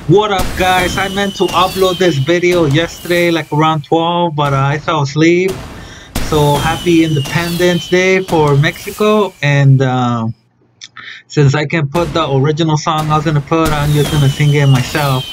What up, guys? I meant to upload this video yesterday, like around 12, but I fell asleep. So happy Independence Day for Mexico. And since I can put the original song I was gonna put, I'm just gonna sing it myself.